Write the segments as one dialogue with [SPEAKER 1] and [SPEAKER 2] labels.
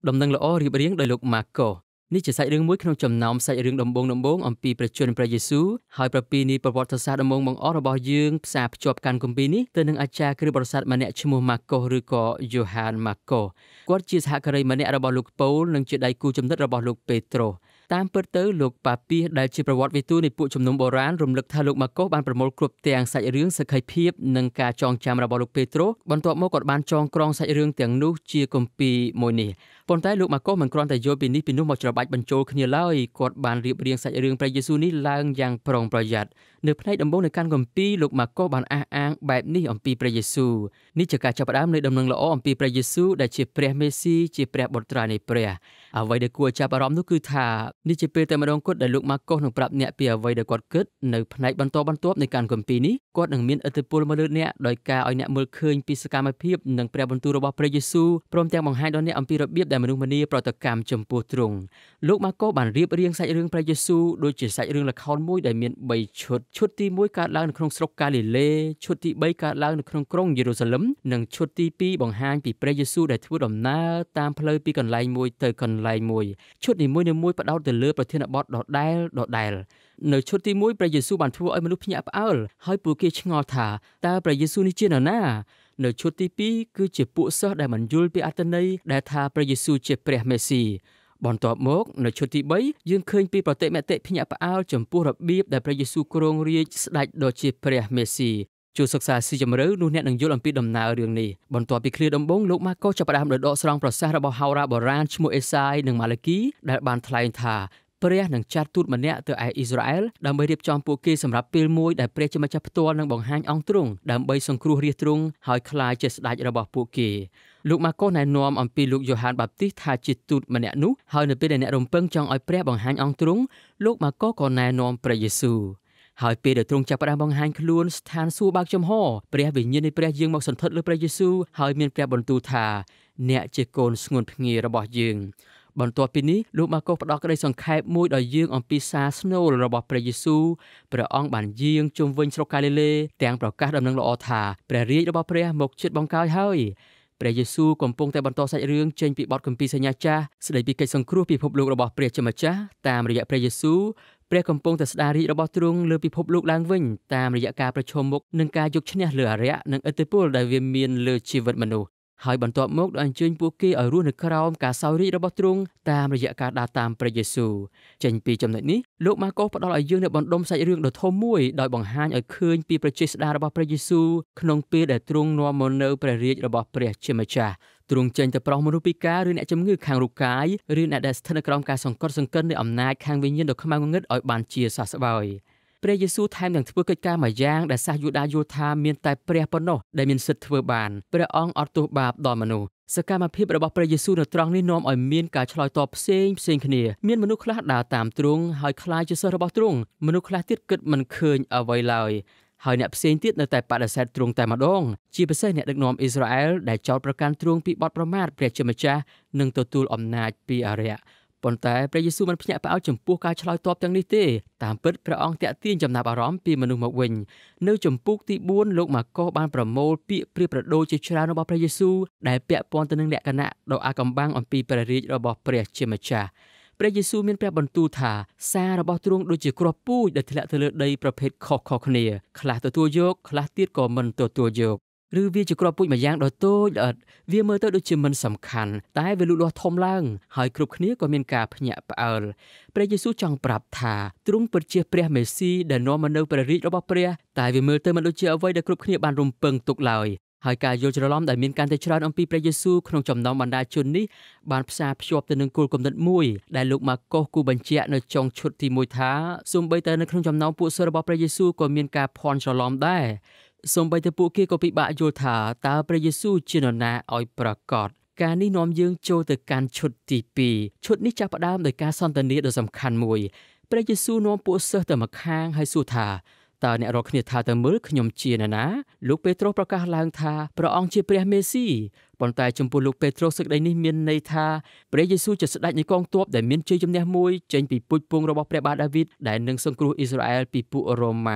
[SPEAKER 1] ដំណឹងល្អរៀបរៀងដោយលោកម៉ាកូនេះជាសាច់រឿងមួយក្នុងចំណោមសាច់រឿងដំបូងអំពីព្រះជន្មព្រះយេស៊ូវហើយប្រពៃណីប្រវត្តិសាស្ត្រដំបូងបង្អស់របស់យើងផ្សារភ្ជាប់កាន់គម្ពីរនេះទៅនឹងអាចារ្យគ្រិស្តបរិស័ទម្នាក់ឈ្មោះម៉ាកូឬក៏យូហានម៉ាកូគាត់ជាសហការីម្នាក់របស់លោកប៉ូលនិងជាដៃគូចំណិតរបស់លោកពេត្រុសតាមពិតទៅលោកប៉ាពីសដែលជាប្រវត្តិវិទូនៃពួកជំនុំបុរាណរំលឹកថាលោកម៉ាកូសបានប្រមូលគ្រប់ទាំងសាច់រឿងសក្ខីភាពនិងការចងចាំរបស់លោកពេត្រុសបន្ទាប់មកគាត់បានចងក្រងសាច់រឿងទាំងនោះជាគម្ពីរមួយនេះប៉ុន្តែលោកម៉ាកូសមិនគ្រាន់តែយកពីនេះពីនោះមកច្របាច់បញ្ចូលគ្នាឡើយគាត់បានរៀបរៀងសាច់រឿងព្រះយេស៊ូវនេះឡើងយ៉ាងប្រុងប្រយ័ត្ននៅផ្នែកដំបូងនៃកាន់គម្ពីរលោកម៉ាកូសបានអះអាងបែបនេះអំពីព្រះយេស៊ូវនេះជាការចាប់ផ្ដើមនៃដំណឹងល្អអំពីព្រះយេស៊ូវដែលជាព្រះមេស៊ីជាព្រះបុត្រានៃព្រះអ្វីដែលគួរចាប់អារម្មណ៍នោះគឺថានេះជាពេលតែម្ដងគត់ដែលលោកម៉ាកូសនឹងប្រាប់អ្នកពីអ្វីដែលគាត់គិតនៅផ្នែកបន្តបន្ទាប់នៃការគម្ពីរនេះគាត់នឹងមានឥទ្ធិពលមកលើអ្នកដោយការឲ្យអ្នកមើលឃើញពីសកម្មភាពនិងព្រះបន្ទូលរបស់ព្រះយេស៊ូវព្រមទាំងបង្ហាញដល់អ្នកអំពីរបៀបដែលមនុស្សម្នាប្រតិកម្មចំពោះទ្រង់លោកម៉ាកូសបានរៀបរៀងសាច់រឿងព្រះយេស៊ូវដូចជាសាច់រឿងល្ខោនមួយដែលមាន3ឈុតទី1កើតឡើងនៅក្នុងស្រុកកាលីលេឈុតទី3កើតឡើងនៅក្នុងក្រុងយេរូសាឡឹមនិងឈុតទី2បង្ហាញពីព្រះយេស៊ូវដែលធ្វើដំណើរតាមផ្លូវពីកន្លែងមួយទៅកន្លែងមួយឈុតនីមួយៗផ្ដោតទៅលើប្រធានបទដដែលនៅឈុតទី1ព្រះយេស៊ូវបានធ្វើឲ្យមនុស្សភ្ញាក់ផ្អើលហើយពួកគេឆ្ងល់ថាតើព្រះយេស៊ូវនេះជានរណានៅឈុតទី2គឺជាពួកសិស្សដែលមិនយល់ពីអត្ថន័យដែលថាព្រះយេស៊ូវជាព្រះមេស៊ីបន្ទាប់មកនៅឈុតទី3យើងឃើញពីប្រតិមតិភ្ញាក់ផ្អើលចំពោះរបៀបដែលព្រះយេស៊ូវគ្រងរាជ្យស្ដេចដ៏ជាព្រះមេស៊ីចូលសិក្សាស៊ីជម្រៅនោះអ្នកនឹងយល់អំពីដំណើររឿងនេះបន្ទាប់ពីឃ្លាដំបូងលោកម៉ាកូសចាប់ផ្ដើមដោយដកស្រង់ប្រសាសន៍របស់ហោរាបុរាណឈ្មោះអេសាយនិងម៉ាឡាគីដែលបានថ្លែងថាព្រះនឹងចាត់ទូតម្នាក់ទៅឯអ៊ីស្រាអែលដើម្បីរៀបចំពួកគេសម្រាប់ពេលមួយដែលព្រះជាម្ចាស់ផ្ទាល់នឹងបង្ហាញអង្គទ្រង់ដើម្បីសង្គ្រោះរាស្ត្រទ្រង់ហើយក្លាយជាស្ដេចរបស់ពួកគេលោកម៉ាកូសណែនាំអំពីលោកយ៉ូហានបាបទីសថាជាទូតម្នាក់នោះហើយនៅពេលដែលអ្នករំពឹងចង់ឲ្យព្រះបង្ហាញអង្គទ្រង់លោកម៉ាកូសក៏ណែនាំព្រះយេស៊ូវហើយពេលដែលទ្រង់ចាប់ផ្ដើមបង្ហាញខ្លួនស្ថានសួគ៌បើកចំហព្រះវិញ្ញាណនៃព្រះយាងមកសន្ធិដ្ឋលើព្រះយេស៊ូវហើយមានព្រះបន្ទូលថាអ្នកជាកូនស្ងួនភ្ងារបស់យើងបន្ទាប់ពីនេះលោកម៉ាកូសផ្ដល់ក្តីសង្ខេបមួយដល់យើងអំពីសារស្នូលរបស់ព្រះយេស៊ូវព្រះអង្គបានយាងជុំវិញស្រុកកាលីលេទាំងប្រកាសដំណឹងល្អថាព្រះរាជរបស់ព្រះមកជិតបង្កើយហើយព្រះយេស៊ូវកំពុងតែបន្តសាច់រឿងចេញពីបទគម្ពីរសញ្ញាចាស់ស្ដីពីកិច្ចសង្គ្រោះពិភពលោករបស់ព្រះជាម្ចាស់តាមរយៈព្រះយេស៊ូវព្រះកំពុងតែស្ដាររាជរបស់ទ្រង់លើពិភពលោកឡើងវិញតាមរយៈការប្រឈមមុខនឹងការយកឈ្នះលើអារក្សនិងឥទ្ធិពលដែលវាមានលើជីវិតមនុស្សហើយបន្ទាប់មកអញ្ជើញពួកគេឲ្យរស់នៅក្រោមការសោយរាជ្យរបស់ទ្រង់តាមរយៈការដើរតាមព្រះយេស៊ូវចេញពីចំណុចនេះលោកម៉ាកូសផ្ដល់ឲ្យយើងនូវបណ្ដុំសាច់រឿងដ៏ធំមួយដោយបង្ហាញឲ្យឃើញពីប្រជាស្ដាររបស់ព្រះយេស៊ូវក្នុងពេលដែលទ្រង់នាំមកនៅព្រះរាជរបស់ព្រះជាម្ចាស់ទ្រង់ចេញទៅប្រោសមនុស្សពិការឬអ្នកជំងឺខាងរូបកាយឬអ្នកដែលស្ថិតនៅក្រោមការសង្កត់សង្កិននៃអំណាចខាងវិញ្ញាណដ៏ខ្មៅងងឹតឲ្យបានជាសះស្បើយព្រះយេស៊ូវថែមទាំងធ្វើកិច្ចការមួយយ៉ាងដែលសាសយូដាយល់ថាមានតែព្រះប៉ុណ្ណោះដែលមានសិទ្ធិធ្វើបានព្រះអង្គអត់ទោសបាបដល់មនុស្សសកម្មភាពរបស់ព្រះយេស៊ូវនៅត្រង់នេះនាំឲ្យមានការឆ្លើយតបផ្សេងគ្នាមានមនុស្សខ្លះដើរតាមទ្រង់ហើយខ្លាចជាសិស្សរបស់ទ្រង់មនុស្សខ្លះទៀតគិតមិនឃើញអ្វីឡើយហើយអ្នកផ្សេងទៀតនៅតែបដិសេធទ្រង់តែម្ដងជាពិសេសអ្នកដឹកនាំអ៊ីស្រាអែលដែលចោទប្រកាន់ទ្រង់ពីបទប្រមាថព្រះជាម្ចាស់និងទទួលអំណាចពីអារក្សប៉ុន្តែព្រះយេស៊ូវមិនភ្ញាក់ផ្អើលចំពោះការឆ្លើយតបទាំងនេះទេតាមពិតព្រះអង្គតាក់ទាញចំណាប់អារម្មណ៍ពីមនុស្សមកវិញនៅចំពុកទី4លោកម៉ាកូសបានប្រមូលពាក្យប្រៀបប្រដូចជាច្រើនរបស់ព្រះយេស៊ូវដែលពាក់ព័ន្ធទៅនឹងលក្ខណៈដ៏អាថ៌កំបាំងអំពីព្រះរាជរបស់ព្រះជាម្ចាស់ព្រះយេស៊ូវមានព្រះបន្ទូលថាសាររបស់ទ្រង់ដូចជាគ្រាប់ពូជដែលធ្លាក់ទៅលើដីប្រភេទខុសៗគ្នាខ្លះទទួលយកខ្លះទៀតក៏មិនទទួលយកឬវាជាគ្រាប់ពូជមួយយ៉ាងដ៏តូចល្អិតវាមើលទៅដូចជាមិនសំខាន់តែវាលូតលាស់ធំឡើងហើយគ្រប់គ្នាក៏មានការភ្ញាក់ផ្អើលព្រះយេស៊ូវចង់ប្រាប់ថាទ្រង់ពិតជាព្រះមេស៊ីដែលនាំមកនៅព្រះរាជរបស់ព្រះតែវាមើលទៅមិនដូចជាអ្វីដែលគ្រប់គ្នាបានរំពឹងទុកឡើយហើយការយល់ច្រឡំដែលមានកាន់តែច្រើនអំពីព្រះយេស៊ូវក្នុងចំណោមបណ្ដាជននេះបានផ្សារភ្ជាប់ទៅនឹងគោលគំនិតមួយដែលលោកម៉ាកូសគូបញ្ជាក់នៅចុងឈុតទី1ថាសូម្បីតែនៅក្នុងចំណោមពួកសិស្សរបស់ព្រះយេស៊ូវក៏មានការភ័ន្តច្រឡំដែរសូម្បីតែពួកគេក៏ពិបាកយល់ថាតើព្រះយេស៊ូវជានរណាឲ្យប្រកបការនេះនាំយើងចូលទៅកាន់ឈុតទី2ឈុតនេះចាប់ផ្ដើមដោយការសន្ទនាដ៏សំខាន់មួយព្រះយេស៊ូវនាំពួកសិស្សទៅម្ខាងហើយសួរថាតើអ្នករាល់គ្នាថាទៅមើលខ្ញុំជានរណាលោកពេត្រុសប្រកាសឡើងថាព្រះអង្គជាព្រះមេស៊ីប៉ុន្តែចំពោះលោកពេត្រុសសេចក្តីនេះមានន័យថាព្រះយេស៊ូវជាស្ដេចនៃកងទ័ពដែលមានជ័យជំនះមួយចេញពីពូជពង្សរបស់ព្រះបាទដាវីតដែលនឹងសង្គ្រោះអ៊ីស្រាអែលពីពួករ៉ូម៉ាំង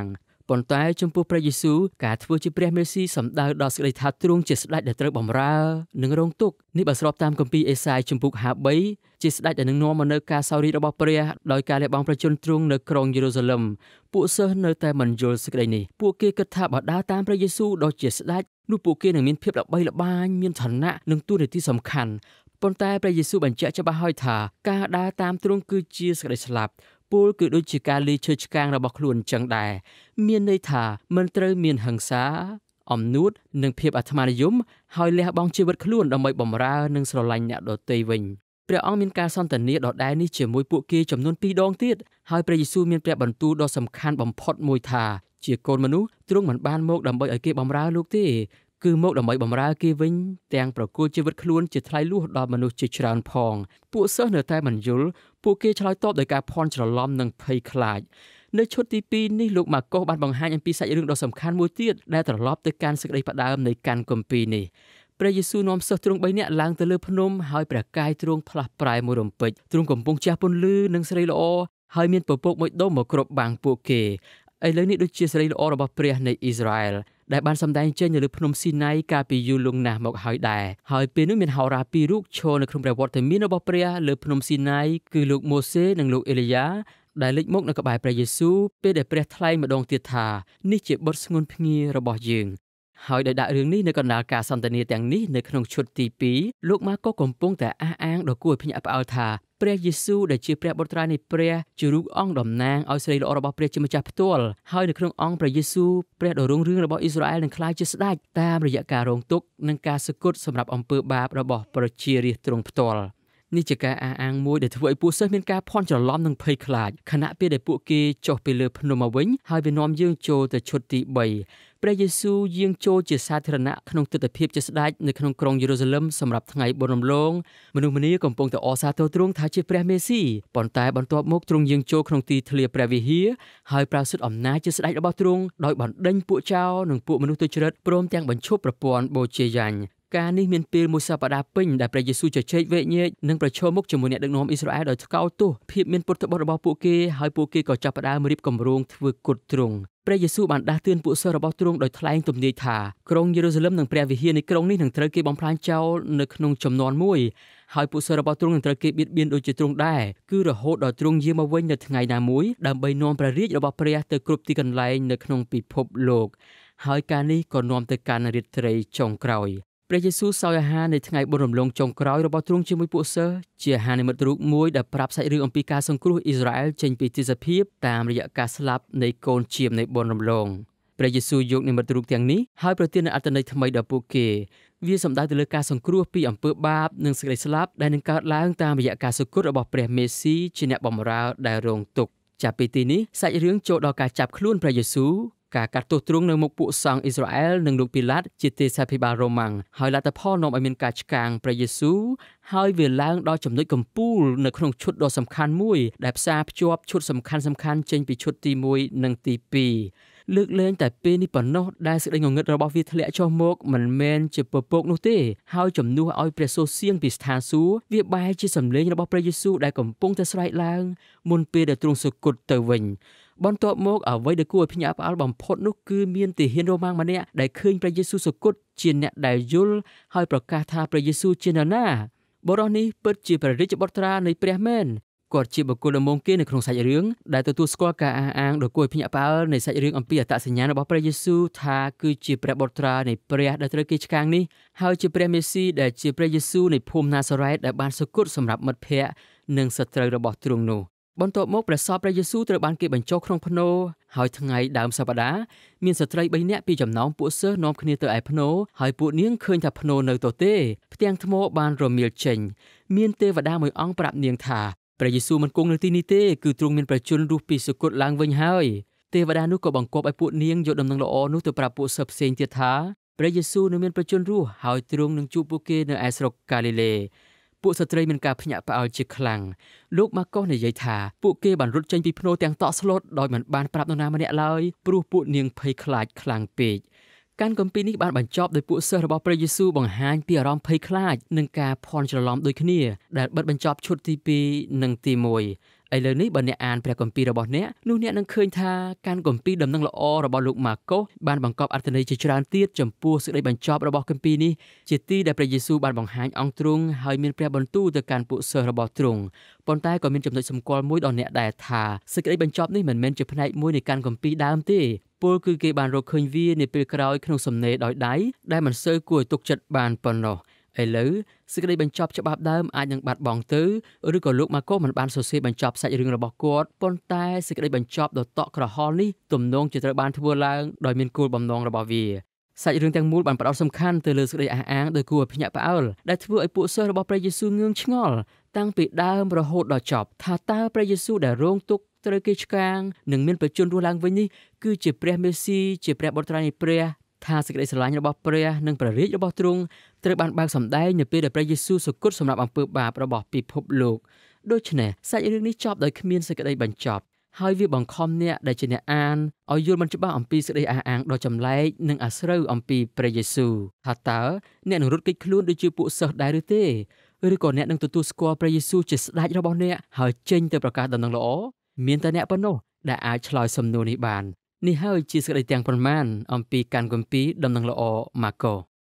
[SPEAKER 1] ប៉ុន្តែចំពោះព្រះយេស៊ូវការធ្វើជាព្រះមេស៊ីសំដៅដល់សេចក្តីថាទ្រង់ជាស្ដេចដែលត្រូវបម្រើនិងរងទុក្ខនេះបើស្របតាមគម្ពីរអេសាយជំពូក53ជាស្ដេចដែលនឹងនាំមកនូវការសោយរាជ្យរបស់ព្រះដោយការលះបង់ប្រជជនទ្រង់នៅក្រុងយេរូសាឡឹមពួកសិស្សនៅតែមិនយល់សេចក្តីនេះពួកគេគិតថាបើដើរតាមព្រះយេស៊ូវដ៏ជាស្ដេចនោះពួកគេនឹងមានភាពល្បីល្បាញមានឋានៈនិងតួនាទីសំខាន់ប៉ុន្តែព្រះយេស៊ូវបញ្ជាក់ច្បាស់ហើយថាការដើរតាមទ្រង់គឺជាសេចក្តីស្លាប់ពលគឺដូចជាការលាឈើឆ្កាងរបស់ខ្លួនអញ្ចឹងដែរមានន័យថាមិនត្រូវមានហិង្សាអំនួតនិងភាពអាត្មានិយមហើយលះបង់ជីវិតខ្លួនដើម្បីបម្រើនិងស្រឡាញ់អ្នកដទៃវិញព្រះអង្គមានការសន្ទនាដដែលនេះជាមួយពួកគេចំនួន2ដងទៀតហើយព្រះយេស៊ូវមានព្រះបន្ទូលដ៏សំខាន់បំផុតមួយថាជាកូនមនុស្សទ្រង់មិនបានមកដើម្បីឲ្យគេបម្រើលោកទេគឺមកដើម្បីបម្រើគេវិញទាំងប្រគល់ជីវិតខ្លួនជាថ្លៃលួសដល់មនុស្សជាច្រើនផងពួកសិស្សនៅតែមិនយល់ពួកគេឆ្លើយតបដោយការភ័ន្តច្រឡំនិងភ័យខ្លាចនៅឈុតទី2នេះលោកម៉ាកុសបានបង្ហាញអំពីសាច់រឿងដ៏សំខាន់មួយទៀតដែលត្រឡប់ទៅកាន់សេចក្តីផ្ដើមនៃកាន់គម្ពីរនេះព្រះយេស៊ូវនាំសិស្សទ្រង់3នាក់ឡើងទៅលើភ្នំហើយព្រះកាយទ្រង់ផ្លាស់ប្រែមួយរំពេចទ្រង់កំពុងជះពន្លឺនិងសេរីល្អហើយមានពពកមួយដុំមកគ្របបាំងពួកគេឥឡូវនេះដូចជាសេរីល្អរបស់ព្រះនៃអ៊ីស្រាអែលដែលបានសម្ដែងចេញនៅលើភ្នំស៊ីណៃកាលពីយូរលង់ណាស់មកហើយដែរហើយពេលនោះមានហោរាពីររូបឈរនៅក្នុងព្រះវត្តមានរបស់ព្រះលើភ្នំស៊ីណៃគឺលោកម៉ូសេនិងលោកអេលីយ៉ាដែលលេចមកនៅក្បែរព្រះយេស៊ូវពេលដែលព្រះថ្លែងម្ដងទៀតថានេះជាបុត្រស្ងួនភ្ងារបស់យើងហើយដោយដាក់រឿងនេះនៅកណ្ដាលការសន្ទនាទាំងនេះនៅក្នុងឈុតទី2លោកម៉ាកុសកំពុងតែអះអាងដល់គួរឲ្យភ្ញាក់ផ្អើលថាព្រះយេស៊ូវដែលជាព្រះបុត្រានៃព្រះជារូបអង្គតំណាងឲ្យសេរីល្អរបស់ព្រះជាម្ចាស់ផ្ទាល់ហើយនៅក្នុងអង្គព្រះយេស៊ូវព្រះដ៏រុងរឿងរបស់អ៊ីស្រាអែលនឹងក្លាយជាស្ដេចតាមរយៈការរងទុក្ខនិងការសគត់សម្រាប់អំពើបាបរបស់ប្រជារាស្ត្រទ្រង់ផ្ទាល់នេះជាការអះអាងមួយដែលធ្វើឲ្យពួកសិស្សមានការភ័ន្តច្រឡំនិងភ័យខ្លាចខណៈពេលដែលពួកគេចុះពីលើភ្នំមកវិញហើយវានាំយើងចូលទៅឈុតទី3ព្រះយេស៊ូវយាងចូលជាសាធារណៈក្នុងទិដ្ឋភាពជាស្ដេចនៅក្នុងក្រុងយេរូសាឡឹមសម្រាប់ថ្ងៃបុណ្យរំលងមនុស្សម្នាកំពុងតែអរសាទរទ្រង់ថាជាព្រះមេស៊ីប៉ុន្តែបន្ទាប់មកទ្រង់យាងចូលក្នុងទីធ្លាព្រះវិហារហើយប្រើសិទ្ធិអំណាចជាស្ដេចរបស់ទ្រង់ដោយបណ្ដេញពួកចោរនិងពួកមនុស្សទុច្ចរិតព្រមទាំងបញ្ឈប់ប្រព័ន្ធបូជាយញ្ញការនេះមានពេលមួយសប្តាហ៍ពេញដែលព្រះយេស៊ូវជជែកវែកញែកនិងប្រឈមមុខជាមួយអ្នកដឹកនាំអ៊ីស្រាអែលដោយថ្កោលទោសភាពមានពុតត្បុតរបស់ពួកគេហើយពួកគេក៏ចាប់ផ្ដើមរៀបគម្រោងធ្វើគុតទ្រង់ព្រះយេស៊ូវបានដាស់តឿនពួកសិស្សរបស់ទ្រង់ដោយថ្លែងទំនាយថាក្រុងយេរូសាឡឹមនិងព្រះវិហារនៃក្រុងនេះនឹងត្រូវគេបំផ្លាញចោលនៅក្នុងចំនួនមួយហើយពួកសិស្សរបស់ទ្រង់នឹងត្រូវគេបៀតបៀនដូចជាទ្រង់ដែរគឺរហូតដល់ទ្រង់យាងមកវិញនៅថ្ងៃណាមួយដើម្បីនាំព្រះរាជរបស់ព្រះទៅគ្រប់ទីកន្លែងនៅក្នុងពិភពលោកហើយការនេះក៏នាំទៅកាន់រាត្រីចុងក្រោយព្រះយេស៊ូវសោយអាហារនៅថ្ងៃបុណ្យរំលងចុងក្រោយរបស់ទ្រង់ជាមួយពួកសិស្សជាអាហារនិមិត្តរូបមួយដែលប្រាប់សាច់រឿងអំពីការសង្គ្រោះអ៊ីស្រាអែលចេញពីទិសភាពតាមរយៈការស្លាប់នៃកូនជាមនៃបុណ្យរំលងព្រះយេស៊ូវយកនិមិត្តរូបទាំងនេះហើយប្រទាននូវអត្ថន័យថ្មីដល់ពួកគេវាសំដៅទៅលើការសង្គ្រោះពីអំពើបាបនិងសេចក្តីស្លាប់ដែលនឹងកើតឡើងតាមរយៈការសគត់របស់ព្រះមេស៊ីជាអ្នកបម្រើដែលរងទុក្ខចាប់ពីទីនេះសាច់រឿងចូលដល់ការចាប់ខ្លួនព្រះយេស៊ូវការកាត់ទោសទ្រង់នៅមុខពួកសង្ឃអ៊ីស្រាអែលនិងលោកពីឡាតជាទេសាភិបាលរ៉ូម៉ាំងហើយលទ្ធផលនាំឲ្យមានការឆ្កាងព្រះយេស៊ូវហើយវាឡើងដល់ចំណុចកំពូលនៅក្នុងឈុតដ៏សំខាន់មួយដែលផ្សារភ្ជាប់ឈុតសំខាន់ចេញពីឈុតទី1និងទី2លើកលែងតែពេលនេះប៉ុណ្ណោះដែលសេចក្តីងងឹតរបស់វាធ្លាក់ចុះមកមិនមែនជាពពកនោះទេហើយជំនួសឲ្យព្រះសូរសៀងពីស្ថានសួគ៌វាបែរជាសម្លេងរបស់ព្រះយេស៊ូវដែលកំពុងតែស្រែកឡើងមុនពេលដែលទ្រង់សុគតទៅវិញបន្ទាប់មកអ្វីដែលគួរឲ្យភ្ញាក់ផ្អើលបំផុតនោះគឺមានទាហានរ៉ូម៉ាំងម្នាក់ដែលឃើញព្រះយេស៊ូវសុគតជាអ្នកដែលយល់ហើយប្រកាសថាព្រះយេស៊ូវជានរណាបុរសនេះពិតជាព្រះរាជបុត្រានៃព្រះមែនគាត់ជាបុគ្គលដំបូងគេនៅក្នុងសាច់រឿងដែលទទួលស្គាល់ការអះអាងដ៏គួរឲ្យភ្ញាក់ផ្អើលនៃសាច់រឿងអំពីអត្តសញ្ញាណរបស់ព្រះយេស៊ូវថាគឺជាព្រះបុត្រានៃព្រះដែលត្រូវគេឆ្កាងនេះហើយជាព្រះមេស៊ីដែលជាព្រះយេស៊ូវនៃភូមិណាសារ៉េតដែលបានសុគតសម្រាប់មិត្តភ័ក្តិនិងសត្រូវរបស់ទ្រង់នោះបន្ទាប់មកព្រះសពព្រះយេស៊ូវត្រូវបានគេបញ្ចុះក្នុងភ្នោហើយថ្ងៃដើមសប្តាហ៍មានស្ត្រី3នាក់ពីចំណោមពួកសិស្សនាំគ្នាទៅឯភ្នោហើយពួកនាងឃើញថាភ្នោនៅទទេផ្ទាំងថ្មបានរមៀលចេញមានទេវតាមួយអង្គប្រាប់នាងថាព្រះយេស៊ូវមិនគង់នៅទីនេះទេគឺទ្រង់មានប្រជញ្ញរស់ពីសុគតឡើងវិញហើយទេវតានោះក៏បង្គាប់ឲ្យពួកនាងយកដំណឹងល្អនោះទៅប្រាប់ពួកសិស្សផ្សេងទៀតថាព្រះយេស៊ូវនឹងមានប្រជញ្ញរស់ហើយទ្រង់នឹងជួបពួកគេនៅឯស្រុកកាលីលេពួកស្ត្រីមានការភ្ញាក់ផ្អើលជាខ្លាំងលោកម៉ាកុសនិយាយថាពួកគេបានរត់ចេញពីភ្នោទាំងតក់ស្លុតដោយមិនបានប្រាប់នរណាម្នាក់ឡើយព្រោះពួកនាងភ័យខ្លាចខ្លាំងពេកការគម្ពីរនេះបានបញ្ចប់ដោយពួកសិស្សរបស់ព្រះយេស៊ូវបង្ហាញពីអារម្មណ៍ភ័យខ្លាចនិងការភ័ន្តច្រឡំដូចគ្នាដែលបិទបញ្ចប់ឈុតទី2និងទី1 ឥឡូវនេះបើអ្នកអានព្រះគម្ពីររបស់អ្នកនោះអ្នកនឹងឃើញថាការគម្ពីរដំណឹងល្អរបស់លោកម៉ាកុសបានបង្កប់អត្ថន័យជាច្រើនទៀតចំពោះសេចក្តីបញ្ចប់របស់គម្ពីរនេះជាទីដែលព្រះយេស៊ូវបានបង្ហាញអង្គទ្រង់ហើយមានព្រះបន្ទូលទៅកាន់ពួកសិស្សរបស់ទ្រង់ប៉ុន្តែក៏មានចំណុចសម្គាល់មួយដល់អ្នកដែរថាសេចក្តីបញ្ចប់នេះមិនមែនជាផ្នែកមួយនៃការគម្ពីរដើមទេពលគឺគេបានរកឃើញវានៅពេលក្រោយក្នុងសំណេរដោយដៃដែលមិនសូវគួរឲ្យទុកចិត្តបានប៉ុណ្ណោះឥឡូវសេចក្តីបញ្ចប់ច្បាប់ដើមអាចនឹងបាត់បង់ទៅឬក៏លោកម៉ាកុសមិនបានសរសេរបញ្ចប់សាច់រឿងរបស់គាត់ប៉ុន្តែសេចក្តីបញ្ចប់ដ៏តក់ក្រហល់នេះទំនងជាត្រូវបានធ្វើឡើងដោយមានគោលបំណងរបស់វាសាច់រឿងទាំងមូលបានផ្ដោតសំខាន់ទៅលើសេចក្តីអះអាងដោយគួរឲ្យភ្ញាក់ផ្អើលដែលធ្វើឲ្យពួកសិស្សរបស់ព្រះយេស៊ូវងឿងឆ្ងល់តាំងពីដើមរហូតដល់ចប់ថាតើព្រះយេស៊ូវដែលរងទុក្ខត្រូវគេឆ្កាងនិងមានប្រជញ្ញរស់ឡើងវិញនេះគឺជាព្រះមេស៊ីជាព្រះបុត្រានៃព្រះថាសេចក្តីស្រឡាញ់របស់ព្រះនិងព្រះរាជរបស់ទ្រង់ត្រូវបានបើកសម្ដែងនៅពេលដែលព្រះយេស៊ូវសុគតសម្រាប់អំពើបាបរបស់ពិភពលោកដូច្នេះសាច់រឿងនេះចប់ដោយគ្មានសេចក្តីបញ្ចប់ហើយវាបង្ខំអ្នកដែលជាអ្នកអានឲ្យយល់មិនច្បាស់អំពីសេចក្តីអះអាងដ៏ចម្លែកនិងអាស្រូវអំពីព្រះយេស៊ូវថាតើអ្នកនឹងរត់គេចខ្លួនដូចជាពួកសិស្សដែរឬទេឬក៏អ្នកនឹងទទួលស្គាល់ព្រះយេស៊ូវជាស្ដេចរបស់អ្នកហើយចេញទៅប្រកាសដំណឹងល្អមានតែអ្នកប៉ុណ្ណោះដែលអាចឆ្លើយសំណួរនេះបាននេះហើយជាសេចក្តីទាំងប៉ុន្មានអំពីការគម្ពីរដំណឹងល្អម៉ាកុស